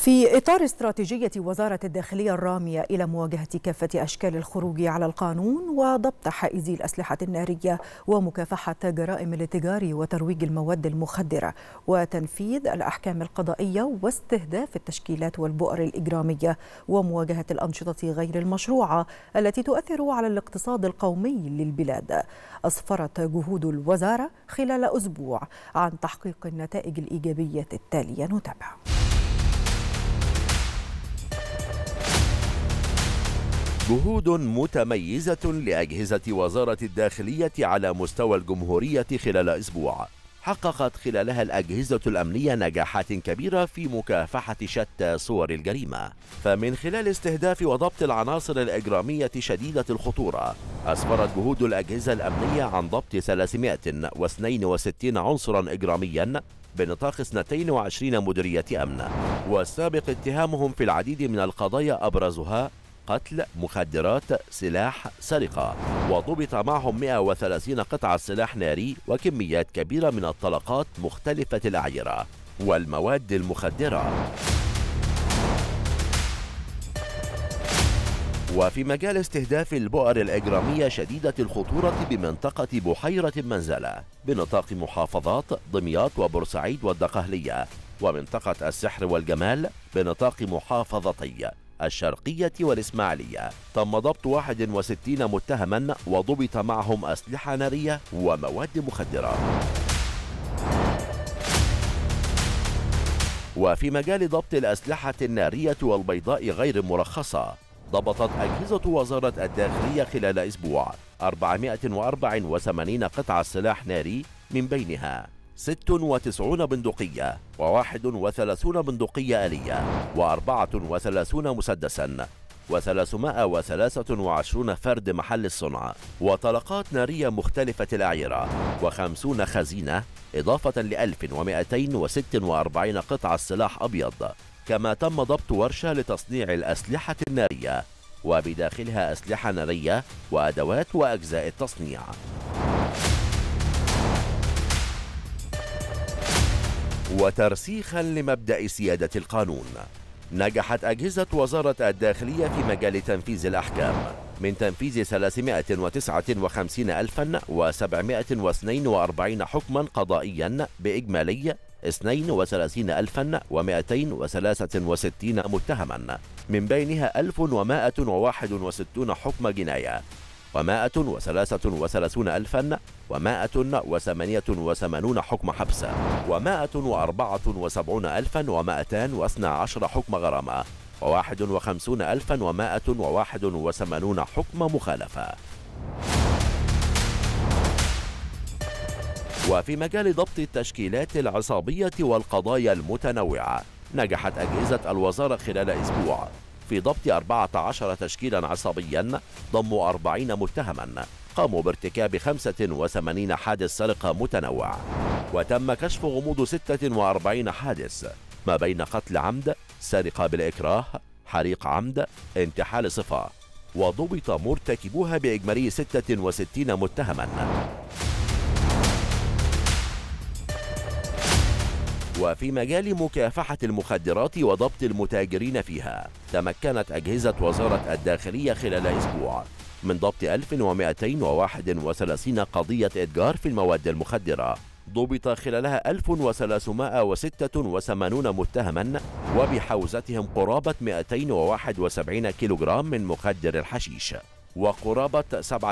في إطار استراتيجية وزارة الداخلية الرامية إلى مواجهة كافة أشكال الخروج على القانون وضبط حائزي الأسلحة النارية ومكافحة جرائم الاتجار وترويج المواد المخدرة وتنفيذ الأحكام القضائية واستهداف التشكيلات والبؤر الإجرامية ومواجهة الأنشطة غير المشروعة التي تؤثر على الاقتصاد القومي للبلاد، أسفرت جهود الوزارة خلال أسبوع عن تحقيق النتائج الإيجابية التالية. نتابع. جهود متميزة لأجهزة وزارة الداخلية على مستوى الجمهورية خلال أسبوع، حققت خلالها الأجهزة الأمنية نجاحات كبيرة في مكافحة شتى صور الجريمة. فمن خلال استهداف وضبط العناصر الإجرامية شديدة الخطورة، أسفرت جهود الأجهزة الأمنية عن ضبط 362 عنصرا إجراميا بنطاق 22 مديرية أمن، والسابق اتهامهم في العديد من القضايا أبرزها قتل، مخدرات، سلاح، سرقة، وضبط معهم 130 قطعة سلاح ناري وكميات كبيرة من الطلقات مختلفة الأعيرة والمواد المخدرة. وفي مجال استهداف البؤر الإجرامية شديدة الخطورة بمنطقة بحيرة منزلة بنطاق محافظات دمياط وبورسعيد والدقهلية، ومنطقة السحر والجمال بنطاق محافظتي الشرقية والإسماعيلية، تم ضبط 61 متهما وضبط معهم أسلحة نارية ومواد مخدرة. وفي مجال ضبط الأسلحة النارية والبيضاء غير المرخصة، ضبطت أجهزة وزارة الداخلية خلال أسبوع 484 قطعة سلاح ناري، من بينها 96 بندقية و31 بندقية آلية و34 مسدسا و323 فرد محل الصنع وطلقات نارية مختلفة الأعيرة و50 خزينة، إضافة ل 1246 قطعة سلاح أبيض. كما تم ضبط ورشة لتصنيع الأسلحة النارية وبداخلها أسلحة نارية وأدوات وأجزاء التصنيع. وترسيخا لمبدأ سيادة القانون، نجحت أجهزة وزارة الداخلية في مجال تنفيذ الأحكام من تنفيذ 359,742 حكما قضائيا بإجمالي 32,263 متهما، من بينها 1161 حكم جناية و133,188 حكم حبس و174,212 حكم غرامة و51,181 حكم مخالفة. وفي مجال ضبط التشكيلات العصابية والقضايا المتنوعة، نجحت أجهزة الوزارة خلال أسبوع في ضبط 14 تشكيلا عصابيا ضموا 40 متهما قاموا بارتكاب 85 حادث سرقة متنوع، وتم كشف غموض 46 حادث ما بين قتل عمد، سرقة بالإكراه، حريق عمد، انتحال صفة، وضبط مرتكبوها بإجمالي 66 متهما. وفي مجال مكافحة المخدرات وضبط المتاجرين فيها، تمكنت أجهزة وزارة الداخلية خلال أسبوع من ضبط 1231 قضية إتجار في المواد المخدرة، ضبط خلالها 1386 متهما وبحوزتهم قرابة 271 كيلوغرام من مخدر الحشيش، وقرابة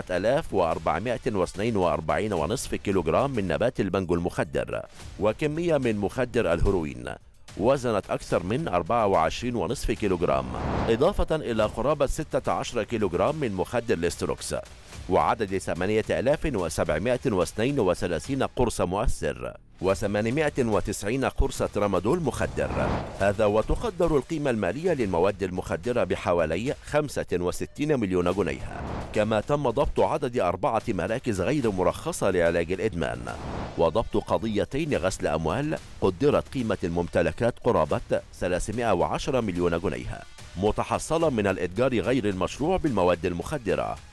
7,442.5 كيلوغرام من نبات البنجو المخدر، وكمية من مخدر الهيروين وزنت أكثر من 24.5 كيلوغرام، إضافة إلى قرابة 16 كيلوغرام من مخدر الاستروكس، وعدد 8,732 قرص مؤثر و890 قرص ترامادول مخدر. هذا وتقدر القيمة المالية للمواد المخدرة بحوالي 65 مليون جنيه. كما تم ضبط عدد 4 مراكز غير مرخصة لعلاج الإدمان، وضبط قضيتين غسل أموال قدرت قيمة الممتلكات قرابة 310 مليون جنيه متحصلة من الإتجار غير المشروع بالمواد المخدرة.